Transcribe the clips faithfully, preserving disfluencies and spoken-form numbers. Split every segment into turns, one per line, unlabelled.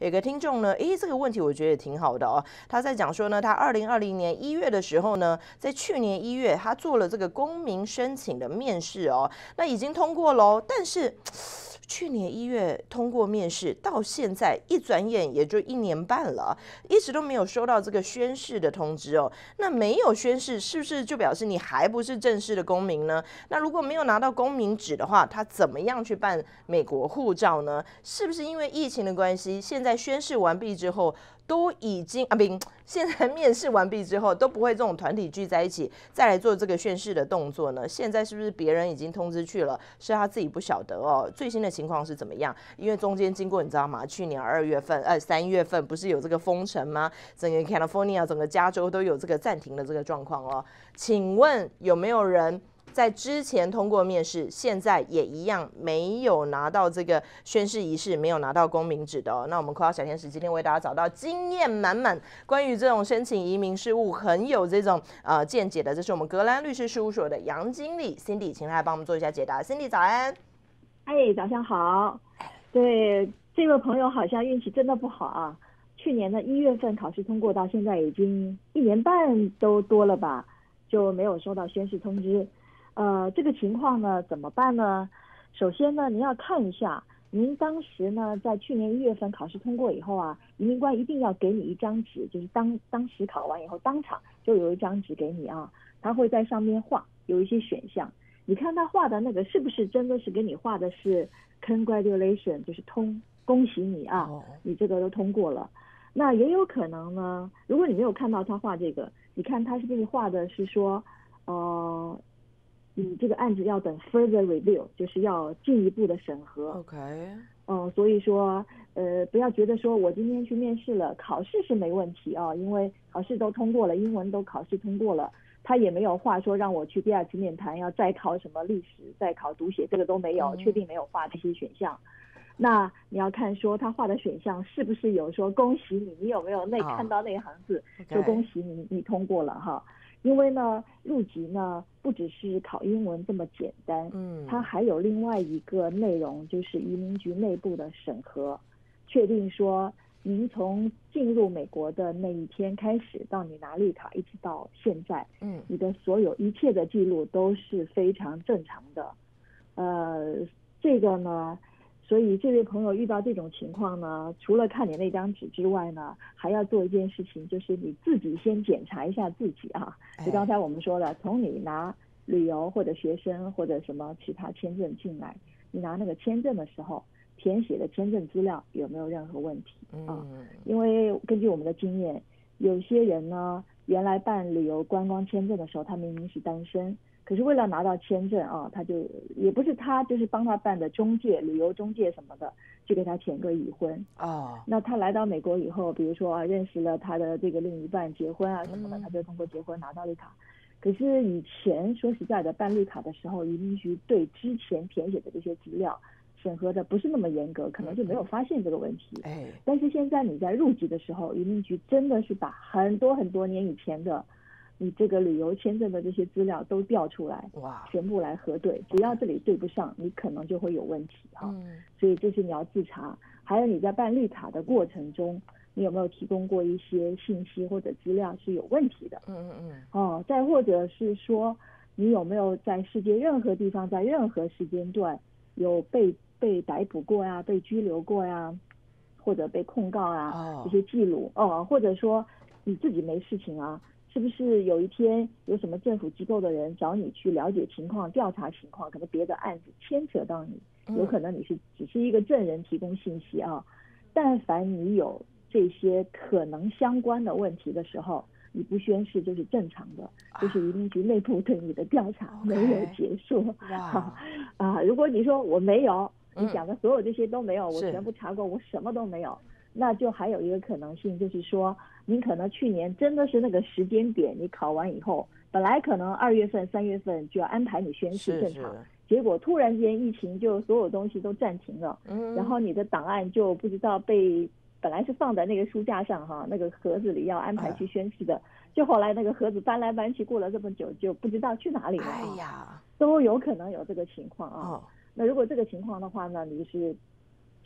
有个听众呢，诶，这个问题我觉得也挺好的哦。他在讲说呢，他二零二零年一月的时候呢，在去年一月他做了这个公民申请的面试哦，那已经通过喽，但是去年一月通过面试，到现在一转眼也就一年半了，一直都没有收到这个宣誓的通知哦。那没有宣誓，是不是就表示你还不是正式的公民呢？那如果没有拿到公民纸的话，他怎么样去办美国护照呢？是不是因为疫情的关系，现在宣誓完毕之后？都已经啊，不，现在面试完毕之后都不会这种团体聚在一起再来做这个宣誓的动作呢？现在是不是别人已经通知去了，是他自己不晓得哦？最新的情况是怎么样？因为中间经过你知道吗？去年二月份、呃三月份不是有这个封城吗？整个 California、整个加州都有这个暂停的这个状况哦。请问有没有人？在之前通过面试，现在也一样没有拿到这个宣誓仪式，没有拿到公民纸的哦。那我们快要小天使今天为大家找到经验满满，关于这种申请移民事务很有这种呃见解的，这是我们格兰律师事务所的杨经理 Cindy， 请他来帮我们做一下解答。Cindy 早安。
哎，早上好。对，这位朋友好像运气真的不好啊。去年的一月份考试通过，到现在已经一年半都多了吧，就没有收到宣誓通知。呃，这个情况呢怎么办呢？首先呢，您要看一下，您当时呢在去年一月份考试通过以后啊，移民官一定要给你一张纸，就是当当时考完以后当场就有一张纸给你啊，他会在上面画有一些选项，你看他画的那个是不是真的是给你画的是 congratulation， 就是通恭喜你啊，你这个都通过了。那也有可能呢，如果你没有看到他画这个，你看他是不是画的是说，呃。你这个案子要等 further review， 就是要进一步的审核。
OK，
嗯，所以说，呃，不要觉得说我今天去面试了，考试是没问题啊，因为考试都通过了，英文都考试通过了，他也没有话说让我去第二次面谈要再考什么历史，再考读写，这个都没有，确定没有画这些选项。那你要看说他画的选项是不是有说恭喜你，你有没有那看到那行字说恭喜你，你通过了哈。因为呢，入籍呢不只是考英文这么简单，嗯，它还有另外一个内容，就是移民局内部的审核，确定说您从进入美国的那一天开始到你拿绿卡一直到现在，嗯，你的所有一切的记录都是非常正常的，呃，这个呢。所以这位朋友遇到这种情况呢，除了看你那张纸之外呢，还要做一件事情，就是你自己先检查一下自己啊。就刚才我们说的，从你拿旅游或者学生或者什么其他签证进来，你拿那个签证的时候，填写的签证资料有没有任何问题啊？因为根据我们的经验，有些人呢，原来办旅游观光签证的时候，他明明是单身。可是为了拿到签证啊，他就也不是他，就是帮他办的中介、旅游中介什么的，就给他填个已婚哦。那他来到美国以后，比如说啊，认识了他的这个另一半，结婚啊什么的，他就通过结婚拿到绿卡。可是以前说实在的，办绿卡的时候，移民局对之前填写的这些资料审核的不是那么严格，可能就没有发现这个问题。哎，但是现在你在入籍的时候，移民局真的是把很多很多年以前的。你这个旅游签证的这些资料都调出来，哇，全部来核对，只要这里对不上，你可能就会有问题哈。嗯、所以这是你要自查。还有你在办绿卡的过程中，你有没有提供过一些信息或者资料是有问题的？嗯嗯嗯。哦，再或者是说，你有没有在世界任何地方，在任何时间段有被被逮捕过呀、被拘留过呀，或者被控告啊、哦、这些记录哦，或者说你自己没事情啊。是不是有一天有什么政府机构的人找你去了解情况、调查情况，可能别的案子牵扯到你，有可能你是只是一个证人提供信息啊。但凡你有这些可能相关的问题的时候，你不宣誓就是正常的，就是移民局内部对你的调查没有结束。啊, 啊，如果你说我没有，你讲的所有这些都没有，我全部查过，我什么都没有。那就还有一个可能性，就是说您可能去年真的是那个时间点，你考完以后，本来可能二月份、三月份就要安排你宣誓正常，结果突然间疫情就所有东西都暂停了，嗯、然后你的档案就不知道被本来是放在那个书架上哈，那个盒子里要安排去宣誓的，就后来那个盒子搬来搬去，过了这么久就不知道去哪里了、啊，哎呀，都有可能有这个情况啊。哦、那如果这个情况的话呢，你就是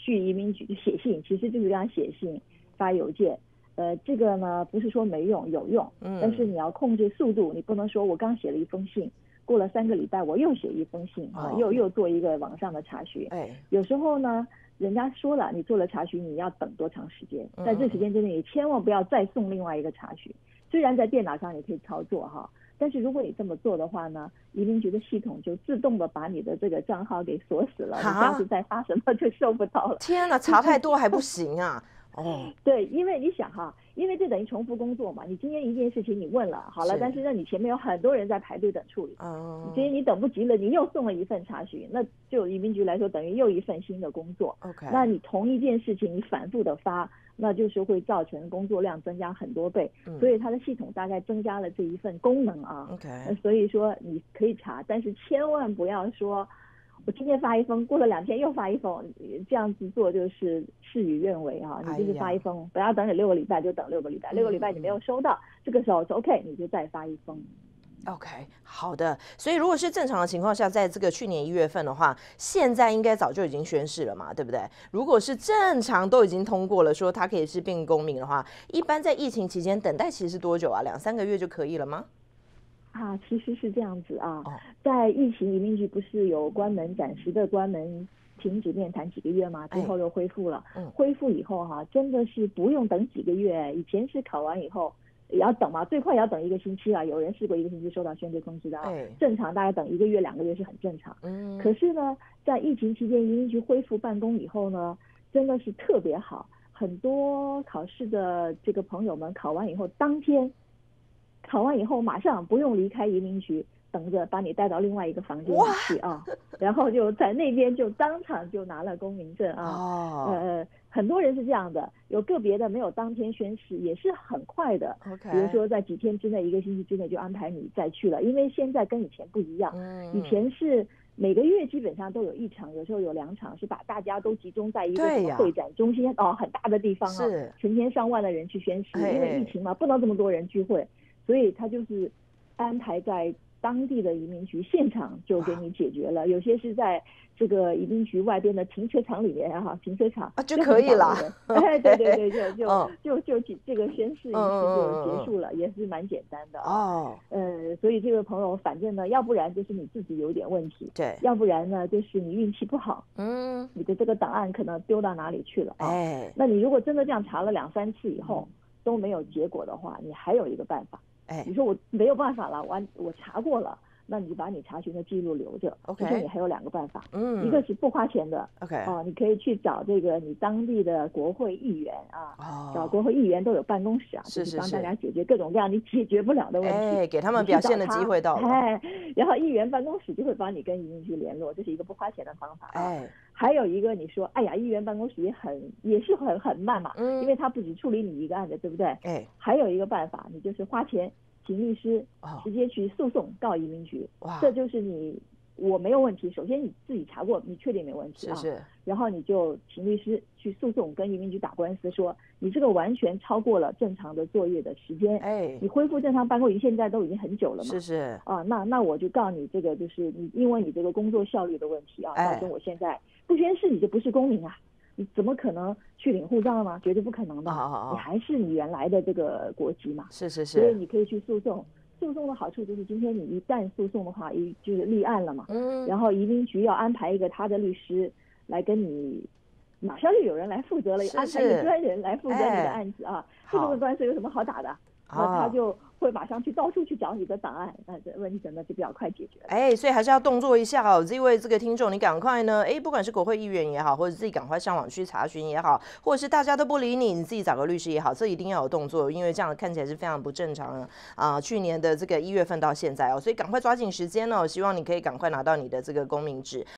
去移民局写信，其实就是跟他写信、发邮件。呃，这个呢不是说没用，有用，
嗯，
但是你要控制速度，你不能说我刚写了一封信，过了三个礼拜我又写一封信啊，又又做一个网上的查询。
哎，
有时候呢，人家说了，你做了查询，你要等多长时间？在这时间之内，你千万不要再送另外一个查询。虽然在电脑上你可以操作哈，但是如果你这么做的话呢，移民局的系统就自动的把你的这个账号给锁死了，你下次再发什么就收不到了。
天哪，查太多还不行啊！哦，
对，因为你想哈，因为这等于重复工作嘛。你今天一件事情你问了，好了，但是那你前面有很多人在排队等处理，嗯，今天你等不及了，你又送了一份查询，那就移民局来说等于又一份新的工作。
OK，
那你同一件事情你反复的发，那就是会造成工作量增加很多倍，嗯、所以它的系统大概增加了这一份功能啊。
OK，
所以说你可以查，但是千万不要说。我今天发一封，过了两天又发一封，这样子做就是事与愿违啊！你就是发一封，哎、不要等你六个礼拜就等六个礼拜，六个礼拜你没有收到，嗯、这个时候是 OK， 你就再发一封。
OK， 好的。所以如果是正常的情况下，在这个去年一月份的话，现在应该早就已经宣誓了嘛，对不对？如果是正常都已经通过了，说他可以是变公民的话，一般在疫情期间等待期是多久啊？两三个月就可以了吗？
啊，其实是这样子啊，在疫情移民局不是有关门暂时的关门停止面谈几个月吗？之后又恢复了，哎、恢复以后哈、啊，真的是不用等几个月，以前是考完以后也要等嘛，最快也要等一个星期啊，有人试过一个星期收到宣誓通知的啊，哎、正常大概等一个月两个月是很正常。嗯，可是呢，在疫情期间移民局恢复办公以后呢，真的是特别好，很多考试的这个朋友们考完以后当天。考完以后马上不用离开移民局，等着把你带到另外一个房间里去啊，然后就在那边就当场就拿了公民证啊。哦、呃，很多人是这样的，有个别的没有当天宣誓，也是很快的。Okay. 比如说在几天之内、一个星期之内就安排你再去了，因为现在跟以前不一样。嗯、以前是每个月基本上都有一场，有时候有两场，是把大家都集中在一个会展中心哦很大的地方啊，成千上万的人去宣誓，因为疫情嘛，不能这么多人聚会。所以他就是安排在当地的移民局现场就给你解决了，有些是在这个移民局外边的停车场里面哈，停车场
啊就可以了。
哎，对对对，就就、嗯、就就就这个宣誓仪式就结束了，嗯、也是蛮简单的哦。呃，所以这位朋友，反正呢，要不然就是你自己有点问题，对，要不然呢就是你运气不好，嗯，你的这个档案可能丢到哪里去了啊？哎，那你如果真的这样查了两三次以后、嗯、都没有结果的话，你还有一个办法。哎，你说我没有办法了，我我查过了，那你就把你查询的记录留着。OK， 其实你还有两个办法，嗯，一个是不花钱的 ，OK， 哦，你可以去找这个你当地的国会议员啊，哦、找国会议员都有办公室啊，是是是，就是帮大家解决各种各样你解决不了的问题，
哎，给他们表现的机会到了，
哎，然后议员办公室就会帮你跟移民局联络，这是一个不花钱的方法，哎。还有一个，你说，哎呀，议员办公室也很也是很很慢嘛，嗯，因为他不只处理你一个案子，对不对？哎，还有一个办法，你就是花钱请律师，哦、直接去诉讼告移民局，哇，这就是你我没有问题。首先你自己查过，你确定没问题啊？是是。然后你就请律师去诉讼，跟移民局打官司，说你这个完全超过了正常的作业的时间，哎，你恢复正常办公已经现在都已经很久了嘛，是是。啊，那那我就告你这个就是你因为你这个工作效率的问题啊，造成我现在。不宣誓你就不是公民啊，你怎么可能去领护照呢？绝对不可能的，你还是你原来的这个国籍嘛。是是是。所以你可以去诉讼，诉讼的好处就是今天你一旦诉讼的话，一就是立案了嘛。嗯。然后移民局要安排一个他的律师来跟你，马上就有人来负责了，是是安排一个专人来负责你的案子啊。这个官司有什么好打的？那他就会马上去到处去找你的档案，那这问题真的就比较快解决了。
哎，所以还是要动作一下哦。这位这个听众，你赶快呢，哎，不管是国会议员也好，或者自己赶快上网去查询也好，或者是大家都不理你，你自己找个律师也好，这一定要有动作，因为这样看起来是非常不正常的啊、呃。去年的这个一月份到现在哦，所以赶快抓紧时间哦，希望你可以赶快拿到你的这个公民纸。